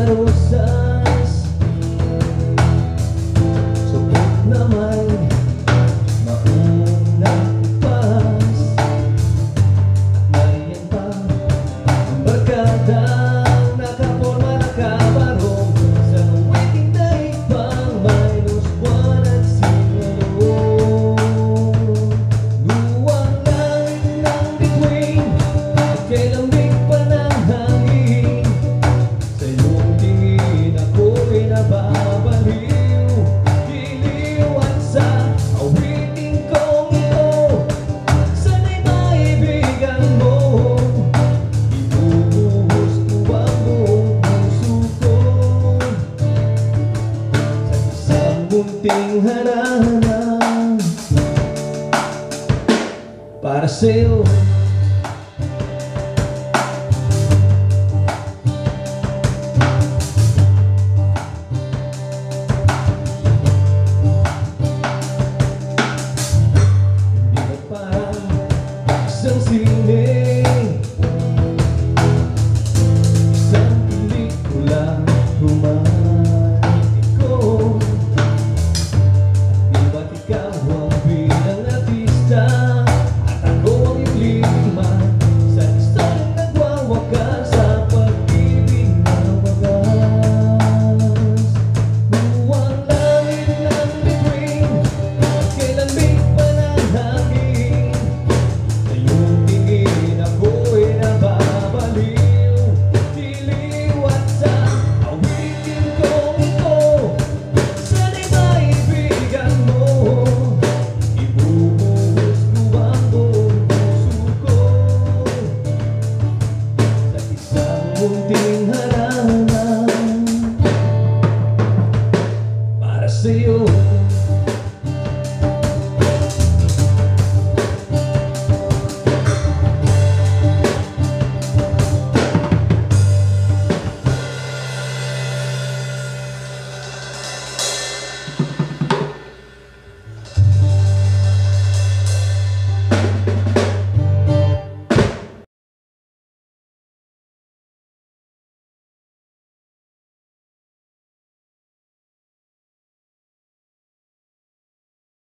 rosas. Subok naman mauna upas. Nariyan pa ang barkadang nakaporma, nakabarong sa waiting day pang minus one at singalo. Luwang langit ng bituin at kailamig pa ng hangin. Sa iyong tingin ako'y nababaliw, giliw at sa awitin kong ito. Sana'y maibigan mo, ibubuhos ko ang buong puso ko sa isang munting harana para sa'yo. Hindi na parang isang sining, isang pelikula romantiko. At di ba't ikaw ang bilang artista at ako ang iliman sa istoryang nagwawakas sa pag-ibig na wagas. Luwang langit ng bituin at kailamig pa ng hangin. Sa iyong tingin ako'y nababaliw, giliw at sa awitin kong ito. Sana'y maibigan mo, ibubuhos ko ang buong puso ko sa isang munting harana